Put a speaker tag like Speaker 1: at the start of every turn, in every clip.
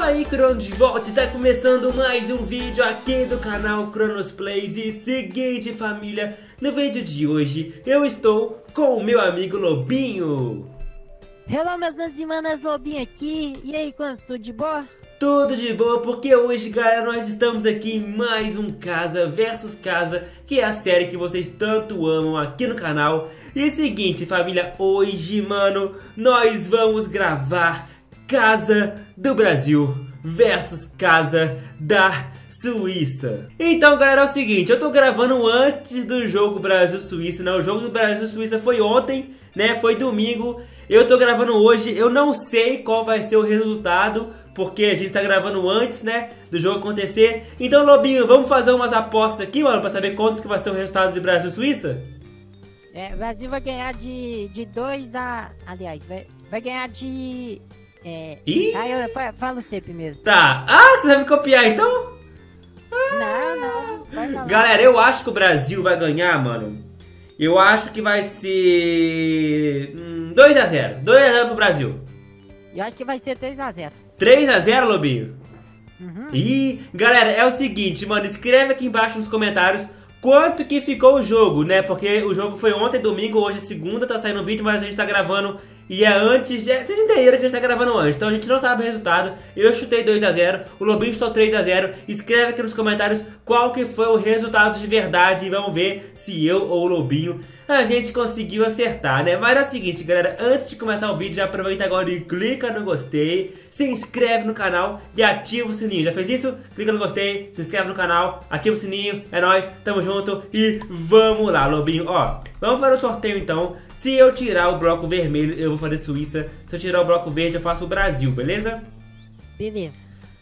Speaker 1: Fala aí, Cronos, de volta e tá começando mais um vídeo aqui do canal Cronos Plays. E seguinte, família, no vídeo de hoje eu estou com o meu amigo Lobinho.
Speaker 2: Hello, meus anos e manas, Lobinho aqui. E aí, Cronos, tudo de boa?
Speaker 1: Tudo de boa, porque hoje, galera, nós estamos aqui em mais um Casa versus Casa, que é a série que vocês tanto amam aqui no canal. E seguinte, família, hoje, mano, nós vamos gravar Casa do Brasil versus Casa da Suíça. Então, galera, é o seguinte, eu tô gravando antes do jogo Brasil-Suíça, né? O jogo do Brasil-Suíça foi ontem, né? Foi domingo. Eu tô gravando hoje, eu não sei qual vai ser o resultado, porque a gente tá gravando antes, né, do jogo acontecer. Então, Lobinho, vamos fazer umas apostas aqui, mano, pra saber quanto que vai ser o resultado de Brasil-Suíça?
Speaker 2: O Brasil vai ganhar de 2 a... Aliás, vai ganhar de...
Speaker 1: Ih!
Speaker 2: eu falo você primeiro.
Speaker 1: Tá. Ah, você vai me copiar, então?
Speaker 2: Não, vai falar.
Speaker 1: Galera, eu acho que o Brasil vai ganhar, mano. Eu acho que vai ser 2 a 0. 2 a 0 pro Brasil.
Speaker 2: Eu acho que vai ser 3 a 0.
Speaker 1: 3 a 0, Lobinho?
Speaker 2: Uhum.
Speaker 1: E, galera, é o seguinte, mano, escreve aqui embaixo nos comentários quanto que ficou o jogo, né? Porque o jogo foi ontem, domingo, hoje é segunda, tá saindo o vídeo, mas a gente tá gravando e é antes de... Vocês entenderam que a gente tá gravando antes, então a gente não sabe o resultado. Eu chutei 2 a 0, o Lobinho chutou 3 a 0. Escreve aqui nos comentários qual que foi o resultado de verdade e vamos ver se eu ou o Lobinho a gente conseguiu acertar, né? Mas é o seguinte, galera, antes de começar o vídeo, já aproveita agora e clica no gostei, se inscreve no canal e ativa o sininho. Já fez isso? Clica no gostei, se inscreve no canal, ativa o sininho, é nóis, tamo junto e vamos lá, Lobinho. Ó, vamos fazer o sorteio então. Se eu tirar o bloco vermelho, eu vou fazer Suíça. Se eu tirar o bloco verde, eu faço o Brasil, beleza?
Speaker 2: Beleza.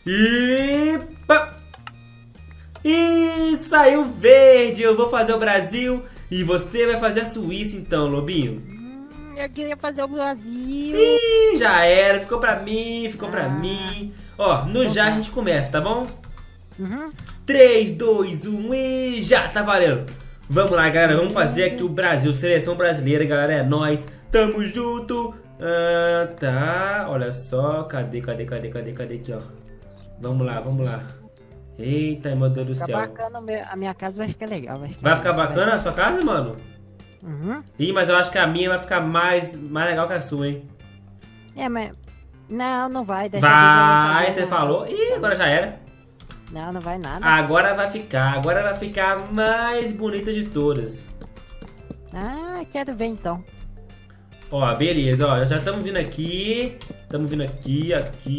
Speaker 1: E saiu verde, eu vou fazer o Brasil e você vai fazer a Suíça então, Lobinho.
Speaker 2: Eu queria fazer o Brasil.
Speaker 1: Ih, já era, ficou pra mim, ficou pra mim. Ó, no já a gente começa, tá bom?
Speaker 2: Uhum.
Speaker 1: 3, 2, 1 e já, tá valendo. Vamos lá, galera, vamos fazer aqui o Brasil, seleção brasileira, galera, é nóis, tamo junto. Tá, olha só, cadê aqui, ó. Vamos lá. Eita, meu Deus do céu.
Speaker 2: Bacana, a minha casa vai ficar legal.
Speaker 1: Vai ficar bacana a sua casa, mano?
Speaker 2: Uhum.
Speaker 1: Ih, mas eu acho que a minha vai ficar mais legal que a sua, hein?
Speaker 2: Mas... Não vai. Dessa
Speaker 1: Vai,
Speaker 2: vez eu vou fazer
Speaker 1: você falou. Ih, agora já era.
Speaker 2: Não vai nada.
Speaker 1: Agora vai ficar mais bonita de todas.
Speaker 2: Quero ver então.
Speaker 1: Ó, beleza, ó, já estamos vindo aqui. Estamos vindo aqui.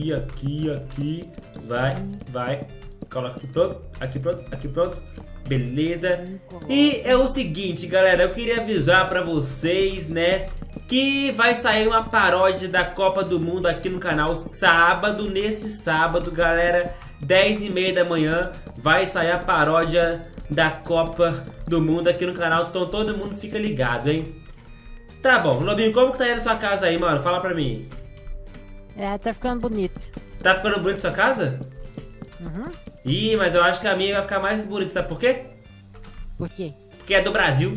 Speaker 1: Vai. Coloca aqui pronto. Beleza. E é o seguinte, galera, eu queria avisar pra vocês, né, que vai sair uma paródia da Copa do Mundo aqui no canal sábado. Nesse sábado, galera, 10h30 da manhã, vai sair a paródia da Copa do Mundo aqui no canal. Então todo mundo fica ligado, hein? Tá bom, Lobinho, como que tá aí na sua casa aí, mano? Fala pra mim.
Speaker 2: Tá ficando bonito.
Speaker 1: Tá ficando bonito a sua casa?
Speaker 2: Uhum.
Speaker 1: Ih, mas eu acho que a minha vai ficar mais bonita, sabe por quê?
Speaker 2: Por quê?
Speaker 1: Porque é do Brasil.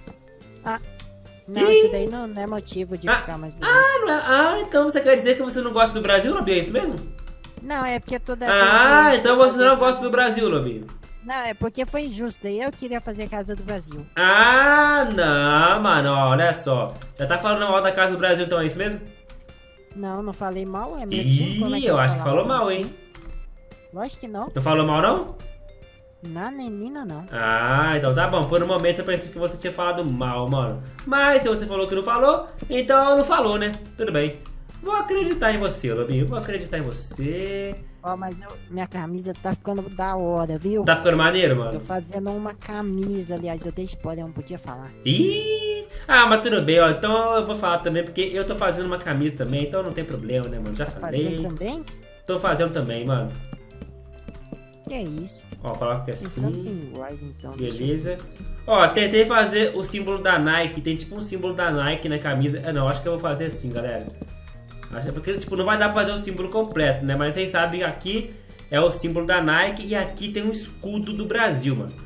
Speaker 2: Não, isso daí não é motivo de ficar mais bonito.
Speaker 1: Não é? Então você quer dizer que você não gosta do Brasil, Lobinho? É isso mesmo?
Speaker 2: Não, é porque toda vez...
Speaker 1: Então você não gosta do Brasil, Lobinho.
Speaker 2: Não, é porque foi injusto. Eu queria fazer a Casa do Brasil.
Speaker 1: Não, mano, ó, olha só. Já tá falando mal da Casa do Brasil, então é isso mesmo?
Speaker 2: Não falei mal, é meu time. Como é que
Speaker 1: Eu acho que
Speaker 2: falar
Speaker 1: falou
Speaker 2: mal,
Speaker 1: mal, hein?
Speaker 2: Lógico que não.
Speaker 1: Não falou mal, não?
Speaker 2: Não, menina, não.
Speaker 1: Então tá bom. Por um momento eu pensei que você tinha falado mal, mano. Mas se você falou que não falou, então não falou, né? Tudo bem. Vou acreditar em você, Lobinho. Vou acreditar em você.
Speaker 2: Ó, mas minha camisa tá ficando da hora, viu?
Speaker 1: Tá ficando maneiro, mano?
Speaker 2: Tô fazendo uma camisa, aliás, eu dei spoiler, eu não podia falar.
Speaker 1: Ih! Mas tudo bem, ó. Então eu vou falar também, porque eu tô fazendo uma camisa também, então não tem problema, né, mano? Já falei.
Speaker 2: Fazendo também?
Speaker 1: Tô fazendo também, mano.
Speaker 2: Que é isso?
Speaker 1: Ó, coloca aqui
Speaker 2: Pensamos
Speaker 1: assim.
Speaker 2: iguais, então.
Speaker 1: Beleza. Ó, tentei fazer o símbolo da Nike. Tem tipo um símbolo da Nike na camisa. Não, acho que eu vou fazer assim, galera. Acho que porque, tipo, não vai dar pra fazer o símbolo completo, né? Mas vocês sabem que aqui é o símbolo da Nike e aqui tem um escudo do Brasil, mano.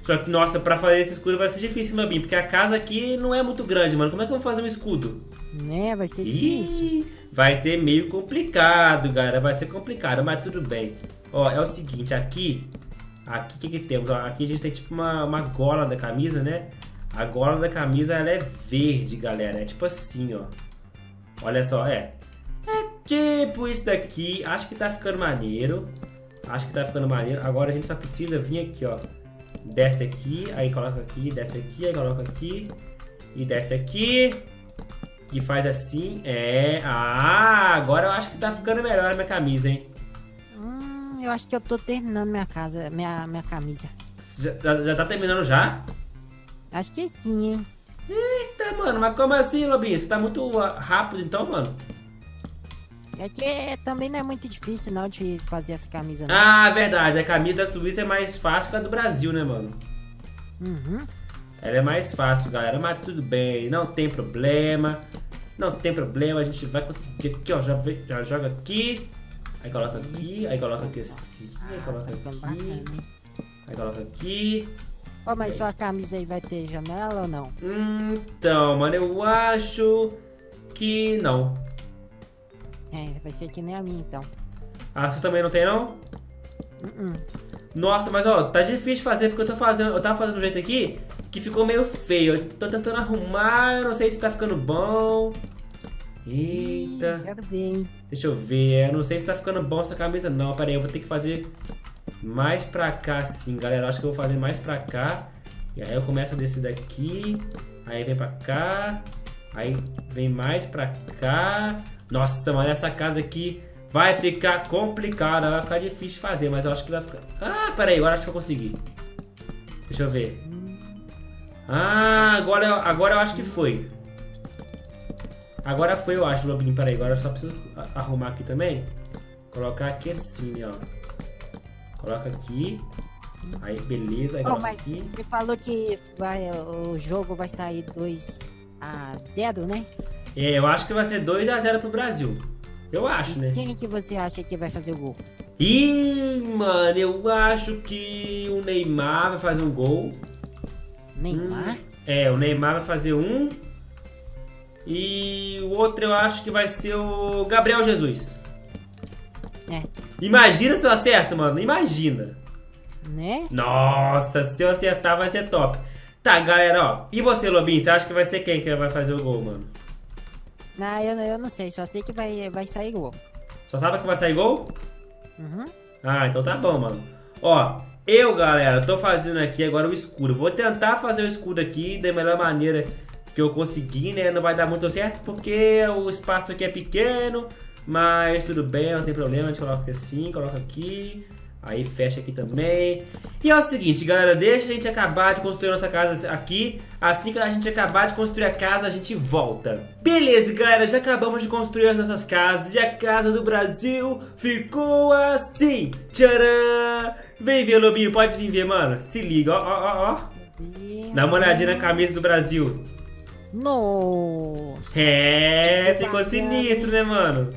Speaker 1: Só que, nossa, pra fazer esse escudo vai ser difícil, Lobinho, porque a casa aqui não é muito grande, mano. Como é que eu vou fazer um escudo?
Speaker 2: Né, vai ser difícil.
Speaker 1: Vai ser meio complicado, galera. Vai ser complicado, mas tudo bem. Ó, é o seguinte, aqui o que temos? Ó, aqui a gente tem tipo uma gola da camisa, né? A gola da camisa, ela é verde, galera. É tipo assim, ó. Olha só, é tipo isso daqui. Acho que tá ficando maneiro. Agora a gente só precisa vir aqui, ó. Desce aqui, aí coloca aqui, desce aqui, aí coloca aqui. E desce aqui. E faz assim. Agora eu acho que tá ficando melhor a minha camisa, hein?
Speaker 2: Eu acho que eu tô terminando minha camisa.
Speaker 1: Já tá terminando já?
Speaker 2: Acho que sim, hein?
Speaker 1: Eita, mano, mas como assim, Lobinho? Você tá muito rápido então, mano?
Speaker 2: É que também não é muito difícil não de fazer essa camisa, não.
Speaker 1: Ah, verdade. A camisa da Suíça é mais fácil que a do Brasil, né, mano? Ela é mais fácil, galera, mas tudo bem. Não tem problema. A gente vai conseguir aqui, ó. Já joga aqui. Aí coloca aqui. Aí coloca aqui assim. Aí coloca aqui. Aí coloca aqui.
Speaker 2: Ó, mas sua camisa aí vai ter janela ou não?
Speaker 1: Então, mano, eu acho que não.
Speaker 2: Vai ser que nem a minha, então.
Speaker 1: A sua também não tem, não? Nossa, mas ó, tá difícil de fazer porque eu tava fazendo um jeito aqui que ficou meio feio. Eu tô tentando arrumar, eu não sei se tá ficando bom. Eita.
Speaker 2: Quero ver, hein?
Speaker 1: Deixa eu ver, eu não sei se tá ficando bom essa camisa não. Pera aí, eu vou ter que fazer mais pra cá sim, galera. Acho que eu vou fazer mais pra cá. E aí eu começo a descer daqui. Aí vem pra cá. Aí vem mais pra cá. Nossa, mano, essa casa aqui vai ficar complicada. Vai ficar difícil de fazer, mas eu acho que vai ficar... Ah, pera aí, agora acho que eu consegui. Deixa eu ver. Ah, agora eu acho que foi. Agora foi, eu acho, Lobinho. Pera aí, agora eu só preciso arrumar aqui também. Colocar aqui assim, ó. Coloca aqui. Aí, beleza. Aí
Speaker 2: Mas
Speaker 1: aqui.
Speaker 2: ele falou que o jogo vai sair 2-0, né?
Speaker 1: Eu acho que vai ser 2-0 pro Brasil. Eu acho, né?
Speaker 2: Quem que você acha que vai fazer o gol?
Speaker 1: Mano, eu acho que o Neymar vai fazer um gol.
Speaker 2: Neymar?
Speaker 1: O Neymar vai fazer um. E o outro eu acho que vai ser o Gabriel Jesus. Imagina se eu acerto, mano. Imagina.
Speaker 2: Né?
Speaker 1: Nossa, se eu acertar vai ser top. Tá, galera, ó. E você, Lobinho? Você acha que vai ser quem que vai fazer o gol, mano?
Speaker 2: Não, eu não sei. Só sei que vai sair gol.
Speaker 1: Só sabe que vai sair gol? Ah, então tá bom, mano. Ó, galera, tô fazendo aqui agora o escudo. Vou tentar fazer o escudo aqui da melhor maneira que eu conseguir, né? Não vai dar muito certo porque o espaço aqui é pequeno. Mas tudo bem, não tem problema. A gente coloca assim, coloca aqui. Aí fecha aqui também. E é o seguinte, galera, deixa a gente acabar de construir nossa casa aqui. Assim que a gente acabar de construir a casa, a gente volta. Beleza, galera, já acabamos de construir as nossas casas. E a casa do Brasil ficou assim. Tcharam! Vem ver, Lobinho, pode vir ver, mano. Se liga, ó. Dá uma olhadinha na camisa do Brasil.
Speaker 2: Nossa!
Speaker 1: Ficou sinistro, né, mano?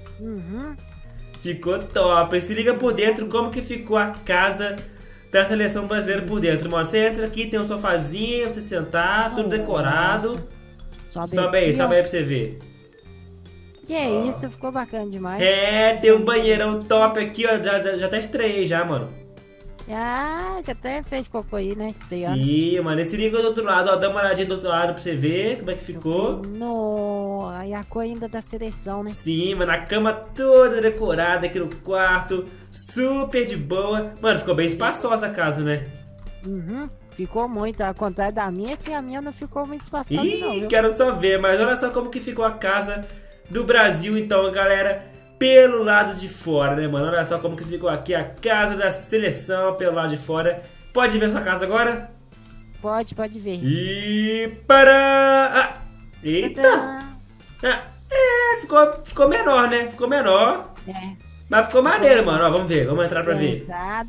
Speaker 1: Ficou top. Se liga por dentro como que ficou a casa da seleção brasileira por dentro, mano. Você entra aqui, tem um sofazinho pra você sentar, tudo decorado. Sobe aí pra você ver.
Speaker 2: Que é isso, ficou bacana demais.
Speaker 1: Tem um banheirão top aqui, ó. Já até estreiei já, mano.
Speaker 2: Já até fez cocô aí, né? Estreando.
Speaker 1: Sim, mano. E se liga do outro lado, ó. Dá uma olhadinha do outro lado pra você ver como é que ficou.
Speaker 2: Aí a cor ainda da seleção, né?
Speaker 1: Sim, mano. A cama toda decorada aqui no quarto. Super de boa. Mano, ficou bem espaçosa a casa, né?
Speaker 2: Ficou muito. Ao contrário da minha, que a minha não ficou muito espaçosa, não, viu?
Speaker 1: Quero só ver. Mas olha só como que ficou a casa do Brasil, então, galera. Pelo lado de fora, né, mano? Olha só como que ficou aqui a casa da seleção pelo lado de fora. Pode ver sua casa agora?
Speaker 2: Pode ver.
Speaker 1: E para... Eita! Ficou menor, né? Ficou menor. Mas ficou maneiro, mano. Ó, vamos ver. Vamos entrar pra ver.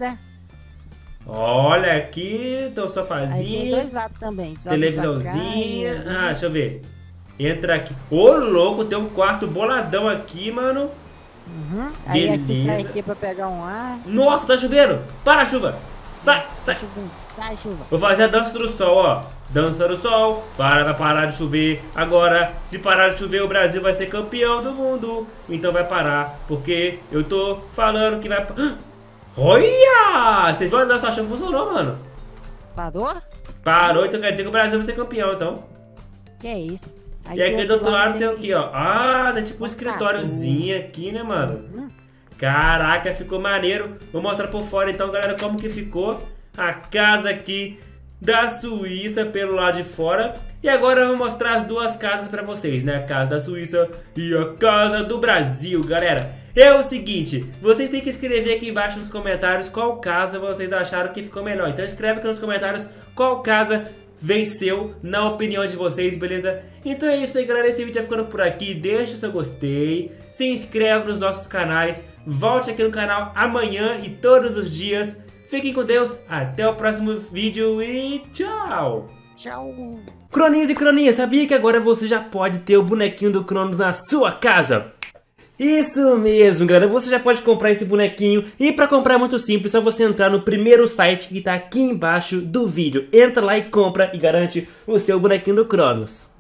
Speaker 1: Olha aqui, tem um sofazinho. Aí
Speaker 2: tem dois lados também.
Speaker 1: Televisãozinha. Deixa eu ver. Entra aqui. Ô, louco, tem um quarto boladão aqui, mano.
Speaker 2: Aí aqui sai aqui pra pegar um ar.
Speaker 1: Nossa, tá chovendo. Para a chuva. Sai, sai.
Speaker 2: Sai, chuva.
Speaker 1: Vou fazer a dança do sol, ó. Dança do sol, vai parar de chover. Agora, se parar de chover, o Brasil vai ser campeão do mundo. Então vai parar, porque eu tô falando que vai... Olha! Você viu a dança da chuva? Funcionou, mano.
Speaker 2: Parou?
Speaker 1: Parou, então quer dizer que o Brasil vai ser campeão, então.
Speaker 2: Que é isso? Aí
Speaker 1: E aqui do outro lado tem
Speaker 2: tem
Speaker 1: o quê, ó? Ah, tem tipo um escritóriozinho aqui, né, mano? Caraca, ficou maneiro. Vou mostrar por fora então, galera, como que ficou a casa aqui da Suíça pelo lado de fora. E agora eu vou mostrar as duas casas pra vocês, né? A casa da Suíça e a casa do Brasil, galera. É o seguinte, vocês têm que escrever aqui embaixo nos comentários qual casa vocês acharam que ficou melhor. Então escreve aqui nos comentários qual casa venceu na opinião de vocês, beleza? Então é isso aí, galera, esse vídeo vai ficando por aqui. Deixa o seu gostei, se inscreve nos nossos canais, volte aqui no canal amanhã e todos os dias. Fiquem com Deus, até o próximo vídeo e tchau!
Speaker 2: Tchau.
Speaker 1: Croninhos e croninhas, sabia que agora você já pode ter o bonequinho do Cronos na sua casa? Isso mesmo, galera, você já pode comprar esse bonequinho. E para comprar é muito simples, é só você entrar no primeiro site que tá aqui embaixo do vídeo. Entra lá e compra e garante o seu bonequinho do Cronos.